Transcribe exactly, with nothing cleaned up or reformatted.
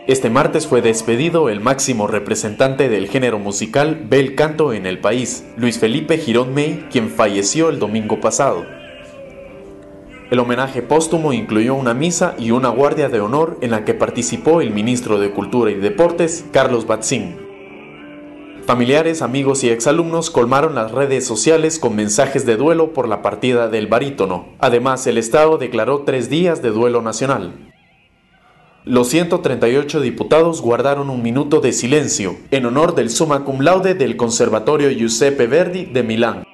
Este martes fue despedido el máximo representante del género musical bel canto en el país, Luis Felipe Girón May, quien falleció el domingo pasado. El homenaje póstumo incluyó una misa y una guardia de honor en la que participó el ministro de Cultura y Deportes, Carlos Batzín. Familiares, amigos y exalumnos colmaron las redes sociales con mensajes de duelo por la partida del barítono. Además, el Estado declaró tres días de duelo nacional. Los ciento treinta y ocho diputados guardaron un minuto de silencio en honor del summa cum laude del Conservatorio Giuseppe Verdi de Milán.